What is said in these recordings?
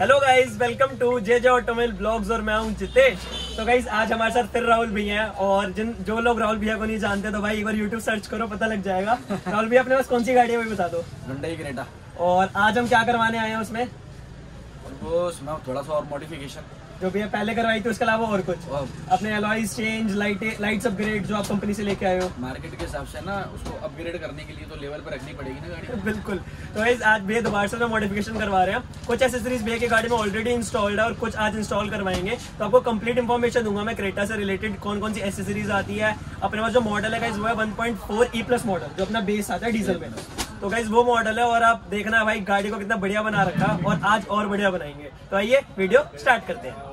Hello guys, welcome to J automobile blogs और मैं हूं जितेश। तो गाइज आज हमारे साथ फिर राहुल भैया हैं और जो लोग राहुल भैया को नहीं जानते तो भाई एक बार यूट्यूब सर्च करो, पता लग जाएगा। राहुल भैया अपने पास कौन सी गाड़ी है वो बता दो। Hyundai Creta। और आज हम क्या करवाने आए हैं उसमें? वो उसमें थोड़ा सा और मॉडिफिकेशन जो भैया पहले करवाई थी उसके अलावा और कुछ अपने एलॉयज चेंज, लाइट्स अपग्रेड जो आप कंपनी से लेके आए हो। मार्केट के हिसाब से ना उसको अपग्रेड करने के लिए तो लेवल पर रखनी पड़ेगी ना गाड़ी। बिल्कुल। तो गाइस आज भैया दोबारा से मॉडिफिकेशन करवा रहे हैं। कुछ एसेसरीज भैया की गाड़ी में ऑलरेडी इंस्टॉल्ड है और कुछ आज इंस्टॉल करवाएंगे। तो आपको कंप्लीट इन्फॉर्मेशन दूंगा मैं क्रेटा से रिलेटेड, कौन कौन सी एसेसरीज आती है। अपने पास जो मॉडल है गाइस वो है 1.4E+ मॉडल, जो अपना बेस आता है डीजल में। तो गाइस वो मॉडल है और आप देखना भाई गाड़ी को कितना बढ़िया बना रखा और आज और बढ़िया बनाएंगे। तो आइए वीडियो स्टार्ट करते हैं।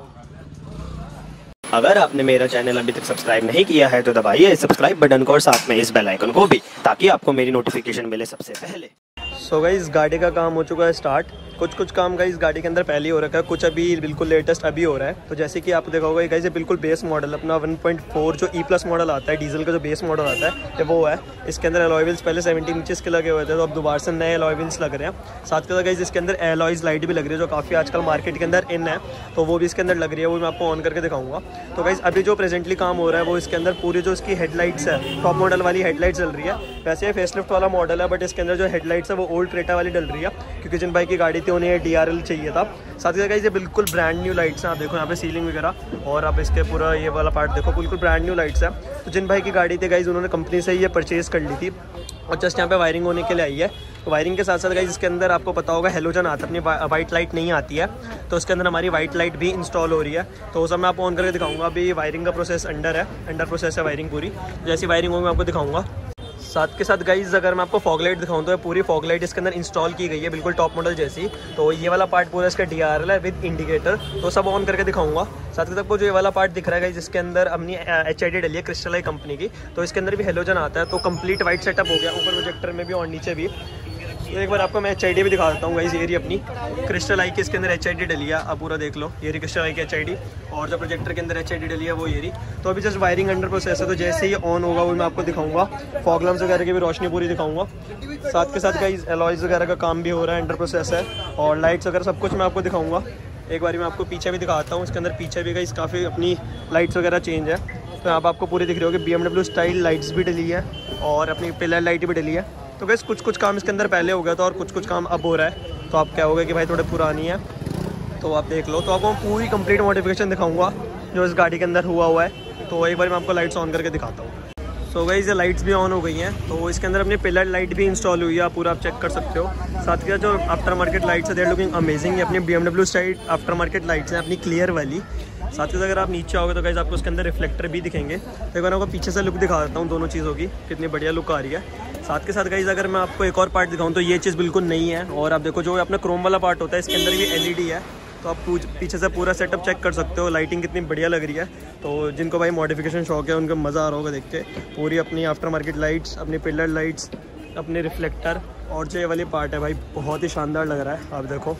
अगर आपने मेरा चैनल अभी तक सब्सक्राइब नहीं किया है तो दबाइए सब्सक्राइब बटन को और साथ में इस बेल आइकन को भी, ताकि आपको मेरी नोटिफिकेशन मिले सबसे पहले। सो गाइस गाड़ी का काम हो चुका है स्टार्ट। कुछ काम गाइस गाड़ी के अंदर पहले ही हो रखा है, कुछ अभी बिल्कुल लेटेस्ट अभी हो रहा है। तो जैसे कि आपको देखा होगा गाइस ये बिल्कुल बेस मॉडल अपना 1.4 जो E+ मॉडल आता है डीजल का, जो बेस मॉडल आता है ये वो है। इसके अंदर एलॉय व्हील्स पहले 17 इंचेस के लगे हुए थे, तो अब दोबारा से नए एलॉय व्हील्स लग रहे हैं। साथ के साथ गाइस इसके अंदर एलॉयज लाइट भी लग रही है, जो काफ़ी आजकल मार्केट के अंदर इन है, तो वो भी इसके अंदर लग रही है। वो मैं आपको ऑन करके दिखाऊंगा। तो गाइस अभी जो प्रेजेंटली काम हो रहा है वो इसके अंदर पूरी जो इसकी हेडलाइट्स है, टॉप मॉडल वाली हेडलाइट चल रही है। वैसे ये फेसलिफ्ट वाला मॉडल है, बट इसके अंदर जो हेडलाइट्स है वो ओल्ड क्रेटा वाली डल रही है, क्योंकि जिन बाइक की गाड़ी थी उन्हें DRL चाहिए था। साथ ही गाइस ये बिल्कुल ब्रांड न्यू लाइट्स हैं। आप देखो यहाँ पे सीलिंग वगैरह, और आप इसके पूरा ये वाला पार्ट देखो, बिल्कुल ब्रांड न्यू लाइट्स है। तो जिन भाई की गाड़ी थी गाइस उन्होंने कंपनी से ये परचेज कर ली थी और जस्ट यहाँ पे वायरिंग होने के लिए आई है। तो वायरिंग के साथ साथ गाइस इसके अंदर आपको पता होगा हेलोजन आता है, अपनी वाइट लाइट नहीं आती है, तो इसके अंदर हमारी वाइट लाइट भी इंस्टॉल हो रही है। तो वो सब मैं आपको ऑन करके दिखाऊंगा। अभी वायरिंग का प्रोसेस अंडर प्रोसेस है वायरिंग पूरी। जैसी वायरिंग होगी मैं आपको दिखाऊंगा। साथ के साथ गाइस अगर मैं आपको फॉग लाइट दिखाऊं तो पूरी फॉग लाइट इसके अंदर इंस्टॉल की गई है, बिल्कुल टॉप मॉडल जैसी। तो ये वाला पार्ट पूरा इसका DRL है विद इंडिकेटर, तो सब ऑन करके दिखाऊंगा। साथ के साथ जो ये वाला पार्ट दिख रहा है गाइस इसके अंदर अपनी HID डली है क्रिस्टल कंपनी की, तो इसके अंदर भी हेलोजन आता है। तो कंप्लीट वाइट सेटअप हो गया, ऊपर प्रोजेक्टर में भी और नीचे भी। तो एक बार आपको मैं HID भी दिखा देता हूँ गाइस। ये रही अपनी क्रिस्टल की इसके अंदर HID डली है, आप पूरा देख लो। ये रही क्रिस्टल की HID, और जो प्रोजेक्टर के अंदर HID डली है वो ये रही। तो अभी जस्ट वायरिंग अंडर प्रोसेस है, तो जैसे ही ऑन होगा वो मैं आपको दिखाऊंगा। फॉग लैम्प्स वगैरह की भी रोशनी पूरी दिखाऊंगा। साथ के साथ गाइस एलॉयज वगैरह का काम भी हो रहा है, अंडर प्रोसेस है, और लाइट्स वगैरह सब कुछ मैं आपको दिखाऊंगा। एक बार मैं आपको पीछे भी दिखाता हूँ। इसके अंदर पीछे भी गाइस काफ़ी अपनी लाइट्स वगैरह चेंज है। तो यहाँ पर आपको पूरी दिख रही होगी, BMW स्टाइल लाइट्स भी डली है और अपनी पिलर लाइट भी डली है। तो गाइस कुछ काम इसके अंदर पहले हो गया था और कुछ काम अब हो रहा है। तो आप क्या होगा कि भाई थोड़े पुरानी है, तो आप देख लो। तो आपको पूरी कंप्लीट मॉडिफिकेशन दिखाऊंगा जो इस गाड़ी के अंदर हुआ है। तो एक बार मैं आपको लाइट्स ऑन करके दिखाता हूँ। सो गाइस ये लाइट्स भी ऑन हो गई हैं, तो इसके अंदर अपनी पिलर लाइट भी इंस्टॉल हुई है, आप पूरा आप चेक कर सकते हो। साथ के जो आफ्टर मार्केट लाइट्स है दे आर लुकिंग अमेजिंग। ये अपनी BMW style after market lights हैं, अपनी क्लियर वाली। साथ के साथ अगर आप नीचे आओगे तो गाइस आपको उसके अंदर रिफ्लेक्टर भी दिखेंगे। तो एक बार आपको पीछे से लुक दिखा देता हूँ दोनों चीज़ों की, कितनी बढ़िया लुक आ रही है। साथ के साथ गाइस अगर मैं आपको एक और पार्ट दिखाऊँ तो ये चीज़ बिल्कुल नहीं है। और आप देखो जो अपना क्रोम वाला पार्ट होता है इसके अंदर भी LED है, तो आप पीछे से पूरा सेटअप चेक कर सकते हो। लाइटिंग कितनी बढ़िया लग रही है। तो जिनको भाई मॉडिफिकेशन शौक है उनको मज़ा आ रहा होगा देख के। पूरी अपनी आफ्टर मार्केट लाइट्स, अपनी पिलर लाइट्स, अपने रिफ्लेक्टर, और जो ये वाली पार्ट है भाई बहुत ही शानदार लग रहा है, आप देखो।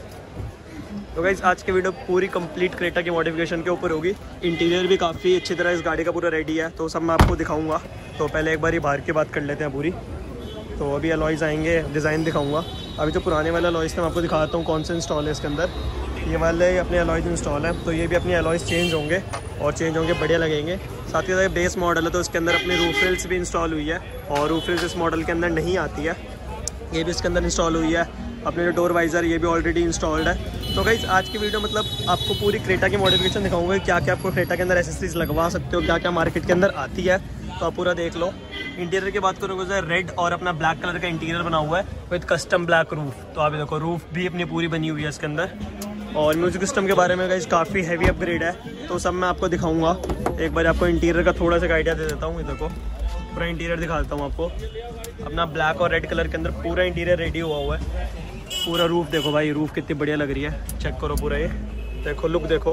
तो गाइस आज की वीडियो पूरी कंप्लीट क्रेटा की मॉडिफिकेशन के ऊपर होगी। इंटीरियर भी काफ़ी अच्छी तरह इस गाड़ी का पूरा रेडी है, तो सब मैं आपको दिखाऊंगा। तो पहले एक बार ही बाहर की बात कर लेते हैं पूरी। तो अभी अलॉयज़ आएंगे, डिज़ाइन दिखाऊंगा। अभी जो पुराने वाले अलॉयज़ थे मैं आपको दिखाता हूँ कौन से इंस्टॉल है इसके अंदर। ये वाले अपने अलॉयज़ इंस्टॉल है, तो ये भी अपने अलॉयज़ चेंज होंगे और चेंज होंगे बढ़िया लगेंगे। साथ ही साथ बेस मॉडल है, तो इसके अंदर अपनी रूफ रेल्स भी इंस्टॉल हुई है, और रूफ रेल्स इस मॉडल के अंदर नहीं आती है, ये भी इसके अंदर इंस्टॉल हुई है। अपने जो डोर वाइज़र ये भी ऑलरेडी इंस्टॉल्ड है। तो गाइस आज की वीडियो मतलब आपको पूरी क्रेटा की मॉडिफिकेशन दिखाऊंगा, क्या क्या आपको क्रेटा के अंदर एसेसरीज लगवा सकते हो, क्या क्या मार्केट के अंदर आती है, तो आप पूरा देख लो। इंटीरियर की बात करोगे तो रेड और अपना ब्लैक कलर का इंटीरियर बना हुआ है विद कस्टम ब्लैक रूफ। तो आप देखो रूफ भी अपनी पूरी बनी हुई है इसके अंदर। और म्यूजिक सिस्टम के बारे में गाइस काफ़ी हैवी अपग्रेड है, तो सब मैं आपको दिखाऊंगा। एक बार आपको इंटीरियर का थोड़ा सा आइडिया दे देता हूँ। ये देखो पूरा इंटीरियर दिखा देता हूँ आपको। अपना ब्लैक और रेड कलर के अंदर पूरा इंटीरियर रेडी हुआ है। पूरा रूफ देखो भाई, रूफ कितनी बढ़िया लग रही है, चेक करो पूरा। ये देखो लुक देखो,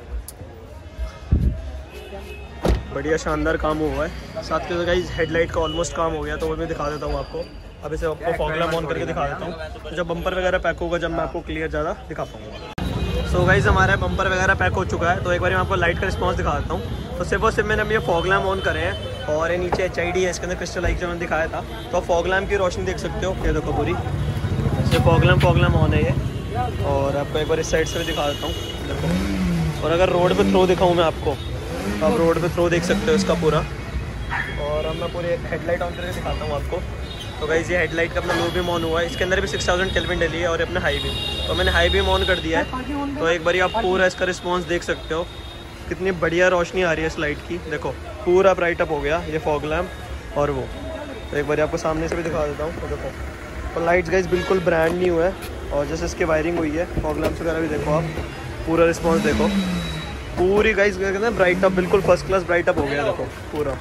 बढ़िया शानदार काम हुआ है। साथ के गाइस हेडलाइट का ऑलमोस्ट काम हो गया, तो वो मैं दिखा देता हूँ आपको। अब इसे आपको फॉग लैम्प ऑन करके दिखा देता हूँ। तो जब बम्पर वगैरह पैक होगा जब मैं आपको क्लियर ज़्यादा दिखा पाऊँगा। सो गाइस हमारा बम्पर वगैरह पैक हो चुका है, तो एक बार मैं आपको लाइट का रिस्पॉन्स दिखा देता हूँ। तो सिर्फ और सिर्फ मैंने अभी ये फॉग लैम्प ऑन करे हैं, और ये नीचे HID है, इसके अंदर क्रिस्टल लाइट जो मैंने दिखाया था। तो फॉग लैम्प की रोशनी देख सकते हो, ये देखो पूरी। ये फॉग लैम्प ऑन है ये। और आपको एक बार इस साइड से भी दिखा देता हूँ देखो। और अगर रोड पे थ्रो दिखाऊँ मैं आपको तो आप रोड पे थ्रो देख सकते हो इसका पूरा। और अब मैं पूरे हेडलाइट ऑन करके दिखाता हूँ आपको। तो गाइस ये हेडलाइट का अपना लो बीम ऑन हुआ है, इसके अंदर भी 6000 केल्विन डली है और अपना हाई बीम, तो मैंने हाई बीम ऑन कर दिया है। तो एक बार आप पूरा इसका रिस्पॉन्स देख सकते हो, कितनी बढ़िया रोशनी आ रही है इस लाइट की। देखो पूरा ब्राइट अप हो गया ये फॉग लैम्प और वो। तो एक बार आपको सामने से भी दिखा देता हूँ। तो देखो तो लाइट्स गाइस बिल्कुल ब्रांड न्यू है और जैसे इसकी वायरिंग हुई है, फॉग लैम्प्स वगैरह भी देखो आप, पूरा रिस्पॉन्स देखो, पूरी गाइस कहते हैं ब्राइट अप, बिल्कुल फर्स्ट क्लास ब्राइट अप हो गया देखो पूरा।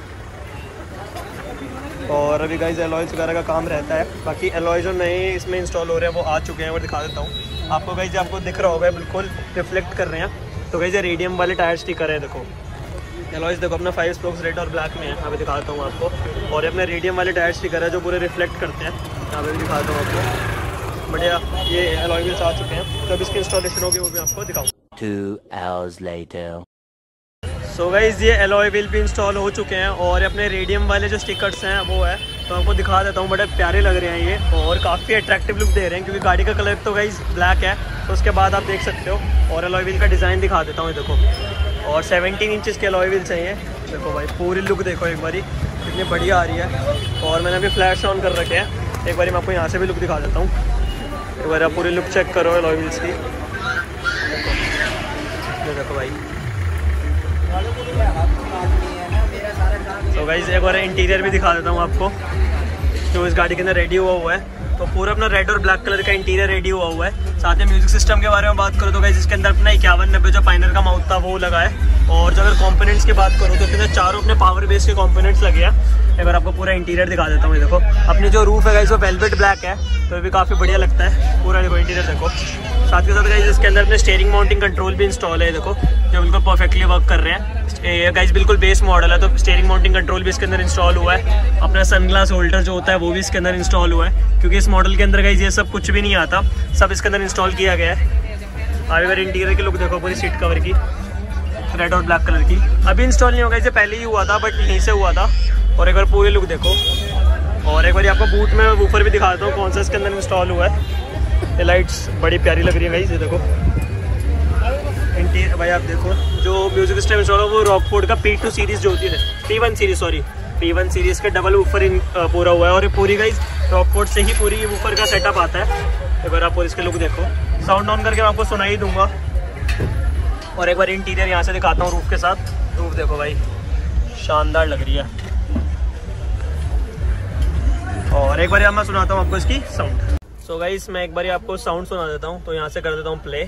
और अभी गाइस एलॉयज़ वगैरह का काम रहता है, बाकी एलॉय जो नए इसमें इंस्टॉल हो रहे हैं वो आ चुके हैं, वो दिखा देता हूँ आपको। गाइस आपको दिख रहा होगा बिल्कुल रिफ्लेक्ट कर रहे हैं। तो गाइस ये रेडियम वाले टायर स्टिकर है देखो। एलॉयज़ देखो अपना 5 स्पोक्स रेड और ब्लैक में है, यहाँ पे दिखाता हूँ आपको। और ये अपने रेडियम वाले टायर स्टिकर है जो पूरे रिफ्लेक्ट करते हैं, यहाँ पे भी दिखाता हूँ आपको। बढ़िया ये एलॉय व्हील्स आ चुके हैं, तो अब इसकी इंस्टॉलेशन होगी वो भी आपको दिखाऊँ। 2 hours later. सो गाइस ये एलॉय व्हील भी इंस्टॉल हो चुके हैं और अपने रेडियम वाले जो स्टिकर्स हैं वो है, तो आपको दिखा देता हूँ। बड़े प्यारे लग रहे हैं ये और काफ़ी अट्रैक्टिव लुक दे रहे हैं, क्योंकि गाड़ी का कलर तो गाइस ब्लैक है, तो उसके बाद आप देख सकते हो। और एलॉय व्हील का डिज़ाइन दिखा देता हूँ देखो। और 17 इंचज़ के एलॉय व्हील्स हैं ये देखो भाई, पूरी लुक देखो एक बारी कितनी बढ़िया आ रही है। और मैंने अभी फ्लैश ऑन कर रखे हैं, एक बारी मैं आपको यहाँ से भी लुक दिखा देता हूँ। एक बार आप पूरी लुक चेक करो एलॉय व्हील्स की, देखो भाई। तो गाइस एक बार इंटीरियर भी दिखा देता हूँ आपको जो इस गाड़ी के अंदर रेडी हुआ है। तो पूरा अपना रेड और ब्लैक कलर का इंटीरियर रेडी हुआ है। साथ में म्यूजिक सिस्टम के बारे में बात करो तो गाइस इसके अंदर अपना 5190 जो फाइनल का माउथ था वो लगा है। और जो अगर कंपोनेंट्स की बात करो तो इसके अंदर चारों अपने पावर बेस के कंपोनेंट्स लगे हैं। एक बार आपको पूरा इंटीरियर दिखा देता हूँ। देखो अपनी जो रूफ है गाइस वो वेलवेट ब्लैक है, तो ये भी काफ़ी बढ़िया लगता है पूरा। देखो इंटीरियर देखो, साथ के साथ गाइस इसके अंदर अपने स्टीयरिंग माउंटिंग कंट्रोल भी इंस्टॉल है देखो, जो बिल्कुल परफेक्टली वर्क कर रहे हैं। ये गाइस बिल्कुल बेस मॉडल है, तो स्टीयरिंग माउंटिंग कंट्रोल भी इसके अंदर इंस्टॉल हुआ है। अपना सनग्लास होल्डर जो होता है वो भी इसके अंदर इंस्टॉल हुआ है, क्योंकि इस मॉडल के अंदर गाइस ये सब कुछ भी नहीं आता, सब इसके अंदर इंस्टॉल किया गया है। आगे बार इंटीरियर की लुक देखो पूरी सीट कवर की, रेड और ब्लैक कलर की। अभी इंस्टॉल नहीं होगा, इसे पहले ही हुआ था बट यहीं से हुआ था। और एक बार पूरी लुक देखो। और एक बार आपको बूट में वूफर भी दिखाता हूँ कौन सा इसके अंदर इंस्टॉल हुआ है। ये लाइट्स बड़ी प्यारी लग रही है गाइस, ये देखो इंटीरियर भाई आप देखो। जो म्यूजिक सिस्टम इंस्टॉल है वो रॉकफोर्ड का P2 सीरीज़ जो होती है, P1 सीरीज़ के डबल वूफर पूरा हुआ है। और ये पूरी गाइस रॉकफोर्ड से ही पूरी वूफर का सेटअप आता है। एक बार आप पूरी इसके लुक देखो, साउंड ऑन करके मैं आपको सुना ही दूंगा। और एक बार इंटीरियर यहाँ से दिखाता हूँ रूफ के साथ। रूफ देखो भाई शानदार लग रही है। और एक बार मैं सुनाता हूँ आपको इसकी साउंड। सो गाइस मैं एक बार आपको साउंड सुना देता हूँ, तो यहाँ से कर देता हूँ प्ले।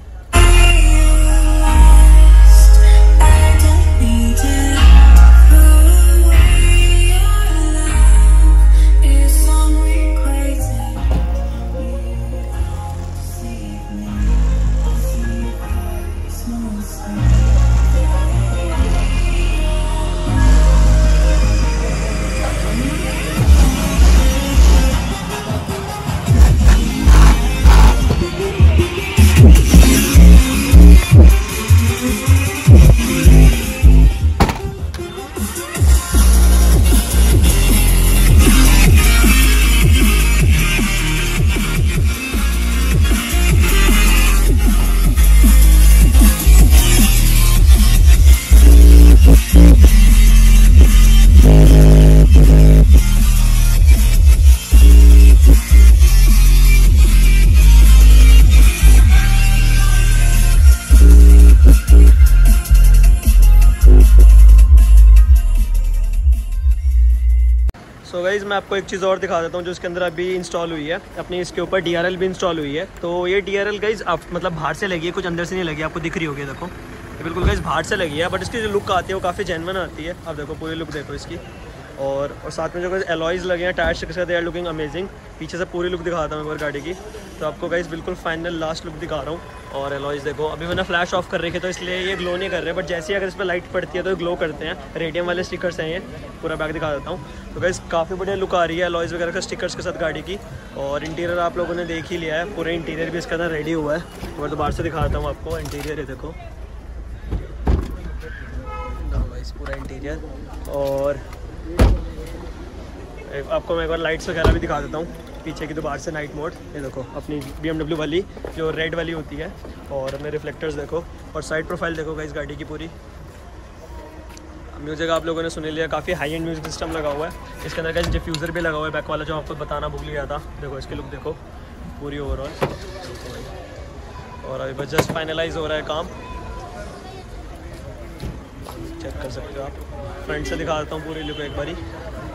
सो गाइज़ मैं आपको एक चीज़ और दिखा देता हूँ जो इसके अंदर अभी इंस्टॉल हुई है। अपनी इसके ऊपर DRL भी इंस्टॉल हुई है। तो ये DRL गाइज़ मतलब बाहर से लगी है, कुछ अंदर से नहीं लगी, आपको दिख रही होगी देखो। ये बिल्कुल गाइज़ बाहर से लगी है, बट इसकी जो लुक आती है वो काफ़ी जेन्युइन आती है। आप देखो पूरी लुक देखो इसकी। और साथ में जो गाइज़ एलॉयज़ लगे हैं tyre sticker, they are looking amazing. पीछे से पूरी लुक दिखाता हूँ एक बार गाड़ी की, तो आपको गाइज़ बिल्कुल फाइनल लास्ट लुक दिखा रहा हूँ। और एलॉयज़ देखो, अभी मैंने फ्लैश ऑफ कर रखी है तो इसलिए ये ग्लो नहीं कर रहे, बट जैसे ही अगर इस पर लाइट पड़ती है तो ग्लो करते हैं। रेडियम वाले स्टिकर्स हैं ये, पूरा बैग दिखा देता हूँ। तो गाइज़ काफ़ी बढ़िया लुक आ रही है एलॉयज़ वगैरह का स्टिकर्स के साथ गाड़ी की। और इंटीरियर आप लोगों ने देख ही लिया है, पूरा इंटीरियर भी इसके अंदर रेडी हुआ है। और तो बाहर से दिखाता हूँ आपको इंटीरियर है देखो पूरा इंटीरियर। और आपको मैं एक बार लाइट्स वगैरह भी दिखा देता हूँ। पीछे की तो बाहर से नाइट मोड, ये देखो अपनी BMW वाली जो रेड वाली होती है, और अपने रिफ्लेक्टर्स देखो, और साइड प्रोफाइल देखो गाइस गाड़ी की पूरी। म्यूज़िक आप लोगों ने सुन लिया, काफ़ी हाई एंड म्यूजिक सिस्टम लगा हुआ है। इसके अंदर गाइस डिफ्यूज़र भी लगा हुआ है बैक वाला, जो आपको बताना भूल गया था। देखो इसकी लुक देखो पूरी ओवरऑल, और अभी बस जस्ट फाइनलाइज हो रहा है काम, चेक कर सकते हो आप। फ्रंट से दिखा देता हूँ पूरी लुक एक बारी,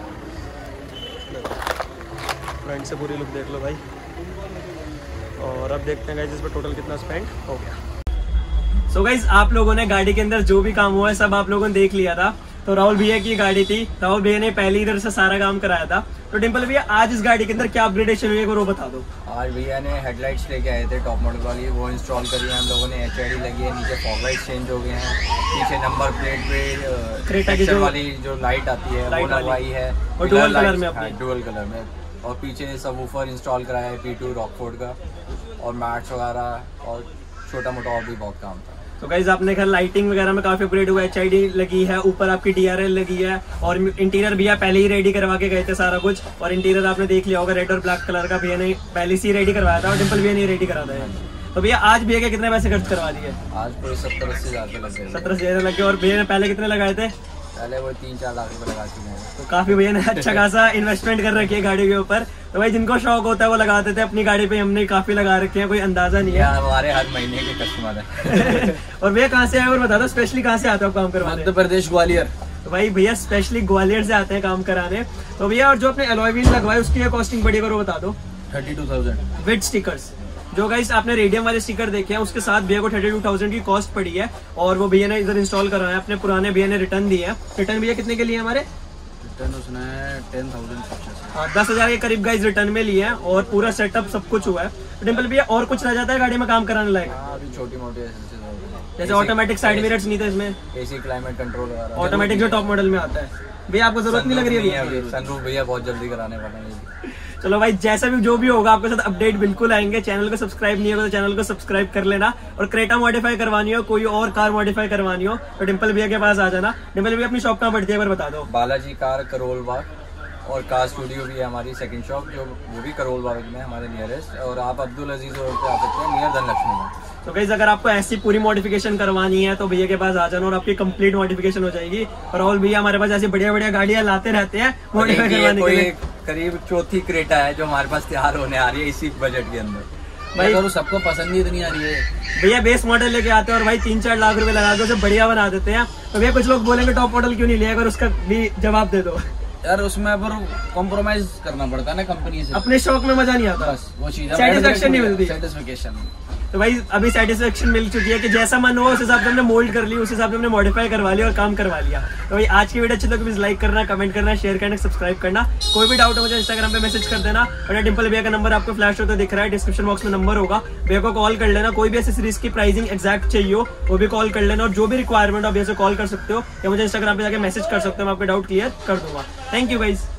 फ्रंट से पूरी लुक देख लो भाई। और अब देखते हैं गाइस इस पर टोटल कितना स्पेंड हो गया। सो गाइस आप लोगों ने गाड़ी के अंदर जो भी काम हुआ है सब आप लोगों ने देख लिया था। तो राहुल भैया की गाड़ी थी, राहुल भैया ने पहले इधर से सारा काम कराया था। तो डिम्पल भैया आज इस गाड़ी के अंदर क्या अपग्रेडेशन हुई है वो बता दो। आज भैया ने हेडलाइट्स लेके आए थे टॉप मॉडल वाली, वो इंस्टॉल करी है हम लोगों ने। HID लगी है, नीचे फॉग लाइट चेंज हो गए हैं, पीछे नंबर प्लेट पे क्रेटा की वाली जो लाइट आती है वो लगवाई है, और डुअल कलर में, डुअल कलर में। और पीछे सबवूफर इंस्टॉल कराया है P2 रॉकफोर्ड का, और मैट्स वगैरह और छोटा मोटा और भी बहुत काम था। तो गाइज आपने खैर लाइटिंग वगैरह में काफी अपग्रेड हुआ है, HID लगी है, ऊपर आपकी DRL लगी है, और इंटीरियर भैया पहले ही रेडी करवा के गए थे सारा कुछ। और इंटीरियर आपने देख लिया होगा, रेड और ब्लैक कलर का भैया ने पहले से ही रेडी करवाया था, और डिम्पल भैया ने रेडी कराता है। तो भैया आज भैया के कितने पैसे खर्च करवा दिए? आज कोई 70-80 हज़ार लग गए। 70-80 हज़ार लगे। और भैया ने पहले कितने लगाए थे? पहले वो 3-4 लाख रुपए लगा चुके हैं। तो काफी भैया ने अच्छा खासा इन्वेस्टमेंट कर रखी है गाड़ी के ऊपर। तो भाई जिनको शौक होता है वो लगा देते हैं अपनी गाड़ी पे, हमने काफी लगा रखे हैं, कोई अंदाजा नहीं है। हमारे हर महीने के कस्टमर है। और भैया कहाँ से आए और बता दो, स्पेशली कहाँ से आते हो काम करवाने? मध्य प्रदेश ग्वालियर। तो भाई भैया स्पेशली ग्वालियर से आते हैं काम कराने। तो भैया और जो अपने अलॉय व्हील लगवाए उसकी कॉस्टिंग पड़ी वो बता दो। 32,000 विद स्टिकर्स। जो गाइस आपने रेडियम वाले स्टिकर देखे हैं उसके साथ भैया को 32,000 की कॉस्ट पड़ी है, और वो भैया ने इधर इंस्टॉल करवाया है। अपने पुराने भैया ने रिटर्न दिए हैं। रिटर्न भैया कितने के लिए हमारे? रिटर्न उसने 10,000। हाँ 10,000 के करीब गाइस रिटर्न में लिए हैं, और पूरा सेटअप सब कुछ हुआ है। तो डिम्पल भैया और कुछ रह जाता है गाड़ी में काम कराने लायक? अभी छोटी मोटी जैसे ऑटोमेटिक साइड मिरर्स नहीं थे इसमें, AC क्लाइमेट कंट्रोल वगैरह ऑटोमेटिक जो टॉप मॉडल में आता है। भैया आपको जरूरत नहीं लग रही है? सनरूफ भैया बहुत जल्दी कराने वाले हैं। चलो भाई जैसा भी जो भी होगा आपके साथ अपडेट बिल्कुल आएंगे। चैनल को सब्सक्राइब नहीं होगा तो चैनल को सब्सक्राइब कर लेना। और क्रेटा मॉडिफाई करवानी हो, कोई और कार मॉडिफाई करवानी हो तो डिम्पल भैया के पास आ जाना। डिम्पल भैया अपनी शॉप कहाँ पड़ती है एक बार बता दो। बालाजी कार करोल बाग, और कार स्टूडियो भी है हमारी सेकंड शॉप, जो वो भी करोल बाग में हमारे नियरेस्ट। और आप अब्दुल अजीज रोड पे आ सकते हैं, नियर धनलक्ष्मी में। तो गाइस अगर आपको ऐसी पूरी मॉडिफिकेशन करवानी है तो भैया के पास आ जाना, और आपकी कंप्लीट मॉडिफिकेशन हो जाएगी। और राहुल भैया हमारे पास ऐसी बढ़िया बढ़िया गाड़ियां लाते रहते हैं मॉडिफाई करवाने के लिए। करीब चौथी क्रेटा है जो हमारे पास तैयार होने आ रही है इसी बजट के अंदर। भाई तो सबको पसंद ही इतनी आ रही है। भैया बेस मॉडल लेके आते हैं और भाई 3-4 लाख रुपए लगा के उसे बढ़िया बना देते हैं। तो भैया कुछ लोग बोलेंगे टॉप मॉडल क्यों नहीं लिया, अगर उसका भी जवाब दे दो। यार उसमें पर कॉम्प्रोमाइज करना पड़ता है ना कंपनी से, अपने शौक में मजा नहीं आता, बस वो चीज सेटिस्फेक्शन नहीं मिलती। सेटिस्फेक्शन। तो भाई अभी सेटिस्फेक्शन मिल चुकी है कि जैसा मन हो उस हिसाब से हमने मोल्ड कर ली, उस हिसाब से हमने मॉडिफाई करवा लिया और काम करवा लिया। तो भाई आज की वीडियो अच्छी लगी प्लीज लाइक करना, कमेंट करना, शेयर करना, सब्सक्राइब करना। कोई भी डाउट हो मुझे इंस्टाग्राम पे मैसेज कर देना, और डिम्पल भैया का नंबर आपको फ्लैश होता दिख रहा है, डिस्क्रिप्शन बॉक्स में नंबर होगा, भैया को कॉल कर लेना। कोई भी ऐसी सीरीज की प्राइसिंग एक्जैक्ट चाहिए हो वो भी कॉल कर लेना, और जो भी रिक्वायरमेंट हो भैया से कॉल कर सकते हो या मुझे इंस्टाग्राम पे जाके मैसेज कर सकते हो, मैं आपके डाउट क्लियर कर दूंगा। Thank you guys.